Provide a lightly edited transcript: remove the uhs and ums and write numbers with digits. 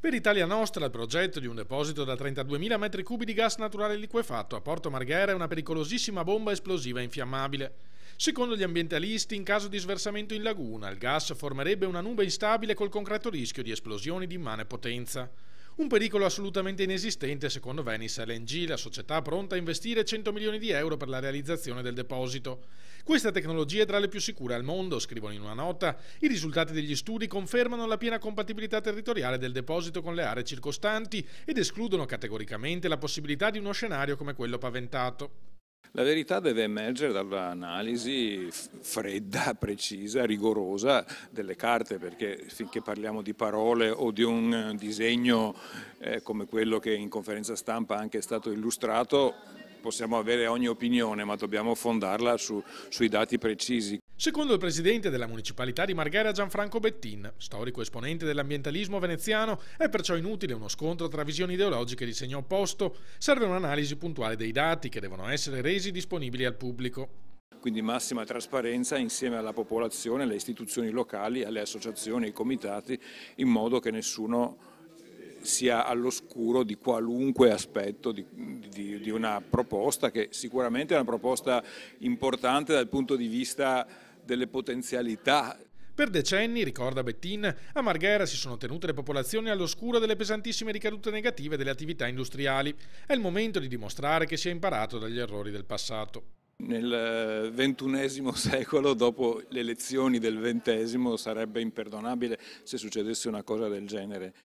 Per Italia Nostra il progetto di un deposito da 32.000 metri cubi di gas naturale liquefatto a Porto Marghera è una pericolosissima bomba esplosiva infiammabile. Secondo gli ambientalisti, in caso di sversamento in laguna, il gas formerebbe una nube instabile col concreto rischio di esplosioni di immane potenza. Un pericolo assolutamente inesistente secondo Venice LNG, la società pronta a investire 100 milioni di euro per la realizzazione del deposito. Questa tecnologia è tra le più sicure al mondo, scrivono in una nota. I risultati degli studi confermano la piena compatibilità territoriale del deposito con le aree circostanti ed escludono categoricamente la possibilità di uno scenario come quello paventato. La verità deve emergere dall'analisi fredda, precisa, rigorosa delle carte, perché finché parliamo di parole o di un disegno come quello che in conferenza stampa anche è stato illustrato, possiamo avere ogni opinione, ma dobbiamo fondarla sui dati precisi. Secondo il presidente della municipalità di Marghera Gianfranco Bettin, storico esponente dell'ambientalismo veneziano, è perciò inutile uno scontro tra visioni ideologiche di segno opposto, serve un'analisi puntuale dei dati che devono essere resi disponibili al pubblico. Quindi massima trasparenza insieme alla popolazione, alle istituzioni locali, alle associazioni, ai comitati, in modo che nessuno sia all'oscuro di qualunque aspetto di una proposta che sicuramente è una proposta importante dal punto di vista delle potenzialità. Per decenni, ricorda Bettin, a Marghera si sono tenute le popolazioni all'oscuro delle pesantissime ricadute negative delle attività industriali. È il momento di dimostrare che si è imparato dagli errori del passato. Nel XXI secolo, dopo le elezioni del XX, sarebbe imperdonabile se succedesse una cosa del genere.